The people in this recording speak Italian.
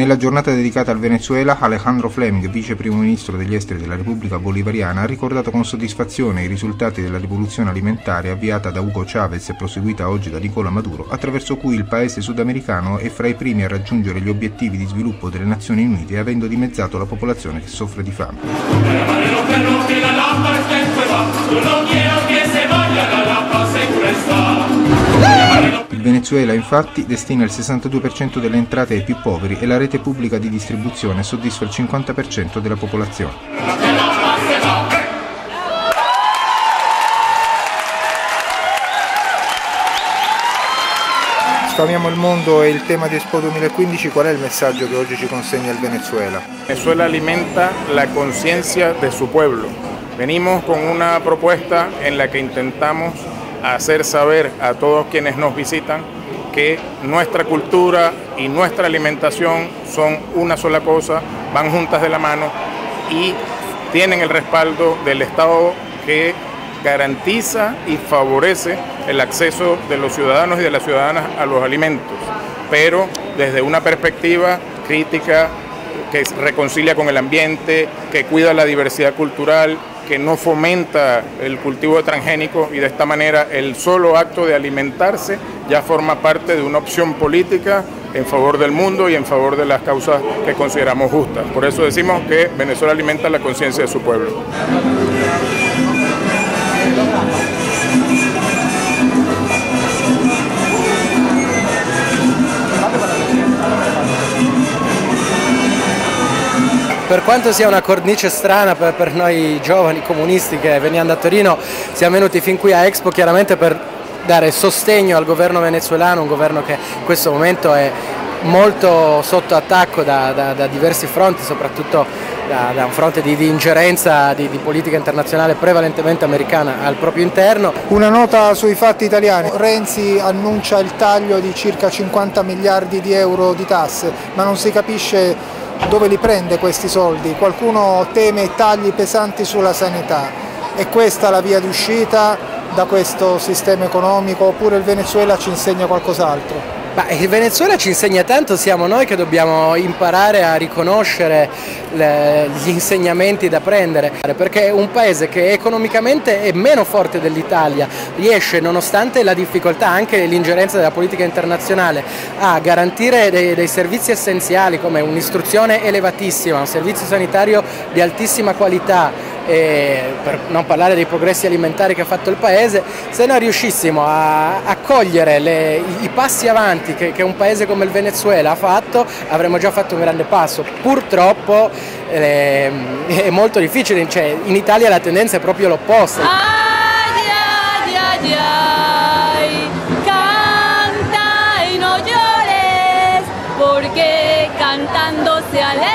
Nella giornata dedicata al Venezuela, Alejandro Fleming, vice primo ministro degli esteri della Repubblica Bolivariana, ha ricordato con soddisfazione i risultati della rivoluzione alimentare avviata da Hugo Chavez e proseguita oggi da Nicolás Maduro, attraverso cui il paese sudamericano è fra i primi a raggiungere gli obiettivi di sviluppo delle Nazioni Unite, avendo dimezzato la popolazione che soffre di fame. Il Venezuela infatti destina il 62% delle entrate ai più poveri e la rete pubblica di distribuzione soddisfa il 50% della popolazione. Sfamiamo il mondo e il tema di Expo 2015, ¿cuál es el mensaje que hoy ci consegna el Venezuela? Venezuela alimenta la conciencia de su pueblo. Venimos con una propuesta en la que intentamos hacer saber a todos quienes nos visitan que nuestra cultura y nuestra alimentación son una sola cosa, van juntas de la mano y tienen el respaldo del Estado que garantiza y favorece el acceso de los ciudadanos y de las ciudadanas a los alimentos, pero desde una perspectiva crítica que reconcilia con el ambiente, que cuida la diversidad cultural, que no fomenta el cultivo de transgénicos, y de esta manera el solo acto de alimentarse ya forma parte de una opción política en favor del mundo y en favor de las causas que consideramos justas. Por eso decimos que Venezuela alimenta la conciencia de su pueblo. Per quanto sia una cornice strana per noi giovani comunisti che venendo a Torino siamo venuti fin qui a Expo chiaramente per dare sostegno al governo venezuelano, un governo che in questo momento è molto sotto attacco da diversi fronti, soprattutto da un fronte di ingerenza di politica internazionale prevalentemente americana al proprio interno. Una nota sui fatti italiani: Renzi annuncia il taglio di circa 50 miliardi di euro di tasse, ma non si capisce dove li prende questi soldi. Qualcuno teme tagli pesanti sulla sanità. È questa la via d'uscita da questo sistema economico, oppure il Venezuela ci insegna qualcos'altro? Il Venezuela ci insegna tanto, siamo noi che dobbiamo imparare a riconoscere gli insegnamenti da prendere, perché un paese che economicamente è meno forte dell'Italia riesce, nonostante la difficoltà anche l'ingerenza della politica internazionale, a garantire dei servizi essenziali come un'istruzione elevatissima, un servizio sanitario di altissima qualità, per non parlare dei progressi alimentari che ha fatto il paese. Se noi riuscissimo a cogliere i passi avanti che un paese come il Venezuela ha fatto, avremmo già fatto un grande passo. Purtroppo è molto difficile, cioè, in Italia la tendenza è proprio l'opposta. Ay, ay, ay, ay, canta y no llores, porque cantando se alegra.